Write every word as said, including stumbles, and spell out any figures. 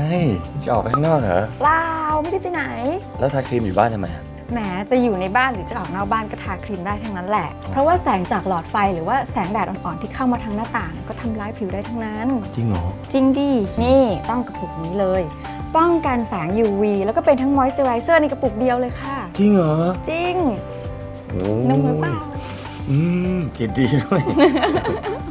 จะออกไปข้างนอกเหรอเปล่าไม่ได้ไปไหนแล้วทาครีมอยู่บ้านทำไมแหมจะอยู่ในบ้านหรือจะออกนอกบ้านก็ทาครีมได้ทั้งนั้นแหละเพราะว่าแสงจากหลอดไฟหรือว่าแสงแดดอ่อนๆที่เข้ามาทางหน้าต่างก็ทำร้ายผิวได้ทั้งนั้นจริงเหรอจริงดินี่ต้องกระปุกนี้เลยป้องกันแสง ยู วี แล้วก็เป็นทั้งมอยส์เจอไรเซอร์ในกระปุกเดียวเลยค่ะจริงเหรอจริงโอ้นุ่มหรือเปล่าอืมกินดีด้วย